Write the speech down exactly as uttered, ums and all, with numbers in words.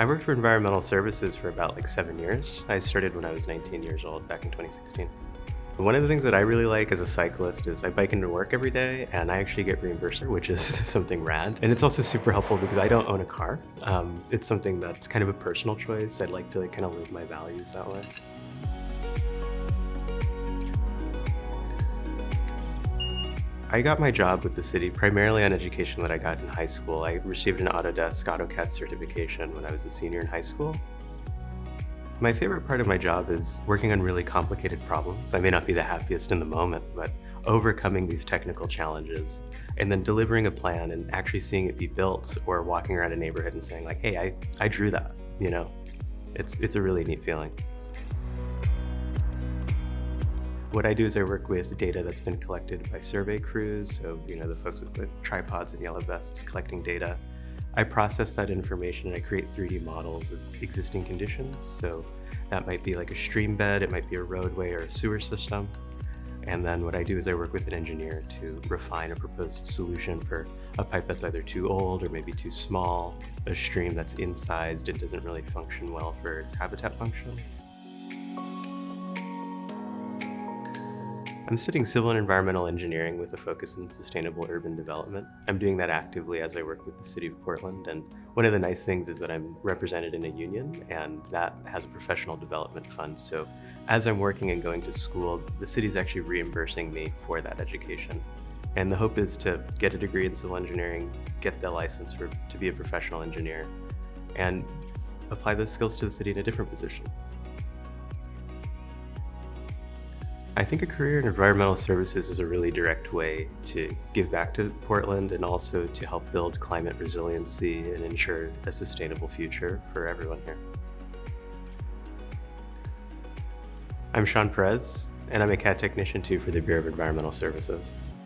I worked for environmental services for about like seven years. I started when I was nineteen years old back in twenty sixteen. One of the things that I really like as a cyclist is I bike into work every day and I actually get reimbursed, which is something rad. And it's also super helpful because I don't own a car. Um, it's something that's kind of a personal choice. I'd like to like, kind of live my values that way. I got my job with the city primarily on education that I got in high school. I received an Autodesk AutoCAD certification when I was a senior in high school. My favorite part of my job is working on really complicated problems. I may not be the happiest in the moment, but overcoming these technical challenges and then delivering a plan and actually seeing it be built or walking around a neighborhood and saying like, hey, I, I drew that, you know? It's, it's a really neat feeling. What I do is I work with data that's been collected by survey crews, so you know the folks with the tripods and yellow vests collecting data. I process that information and I create three D models of existing conditions. So that might be like a stream bed, it might be a roadway or a sewer system. And then what I do is I work with an engineer to refine a proposed solution for a pipe that's either too old or maybe too small, a stream that's incised and doesn't really function well for its habitat function. I'm studying civil and environmental engineering with a focus in sustainable urban development. I'm doing that actively as I work with the city of Portland, and one of the nice things is that I'm represented in a union, and that has a professional development fund. So as I'm working and going to school, the city's actually reimbursing me for that education. And the hope is to get a degree in civil engineering, get the license for, to be a professional engineer, and apply those skills to the city in a different position. I think a career in environmental services is a really direct way to give back to Portland and also to help build climate resiliency and ensure a sustainable future for everyone here. I'm Shawn Perez, and I'm a C A D Technician too for the Bureau of Environmental Services.